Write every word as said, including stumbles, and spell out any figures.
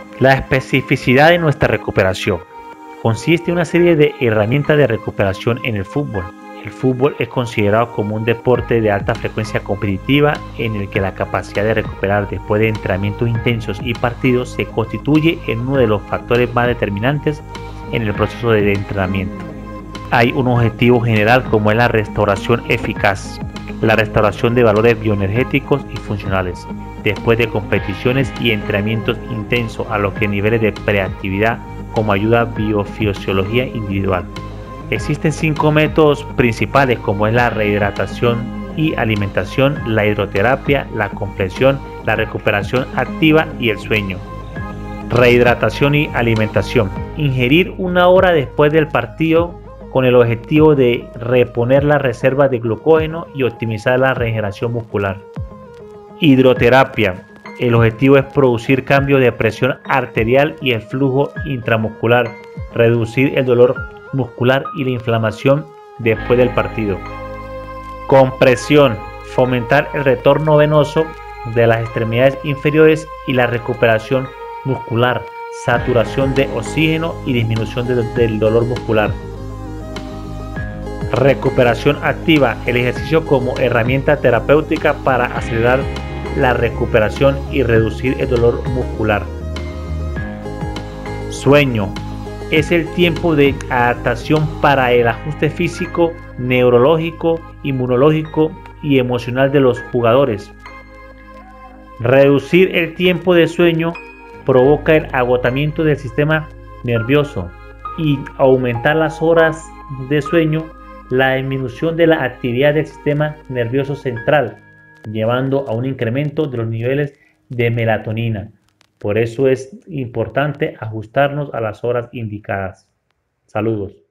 La especificidad de nuestra recuperación consiste en una serie de herramientas de recuperación en el fútbol. El fútbol es considerado como un deporte de alta frecuencia competitiva en el que la capacidad de recuperar después de entrenamientos intensos y partidos se constituye en uno de los factores más determinantes en el proceso de entrenamiento. Hay un objetivo general como es la restauración eficaz, la restauración de valores bioenergéticos y funcionales después de competiciones y entrenamientos intensos a los que niveles de preactividad como ayuda biofisiología individual. Existen cinco métodos principales como es la rehidratación y alimentación, la hidroterapia, la compresión, la recuperación activa y el sueño. Rehidratación y alimentación. Ingerir una hora después del partido con el objetivo de reponer las reservas de glucógeno y optimizar la regeneración muscular. Hidroterapia. El objetivo es producir cambios de presión arterial y el flujo intramuscular, reducir el dolor muscular y la inflamación después del partido. Compresión. Fomentar el retorno venoso de las extremidades inferiores y la recuperación muscular, saturación de oxígeno y disminución de, del dolor muscular. Recuperación activa. El ejercicio como herramienta terapéutica para acelerar la recuperación y reducir el dolor muscular. Sueño. Es el tiempo de adaptación para el ajuste físico, neurológico, inmunológico y emocional de los jugadores. Reducir el tiempo de sueño provoca el agotamiento del sistema nervioso y aumentar las horas de sueño, la disminución de la actividad del sistema nervioso central, llevando a un incremento de los niveles de melatonina. Por eso es importante ajustarnos a las horas indicadas. Saludos.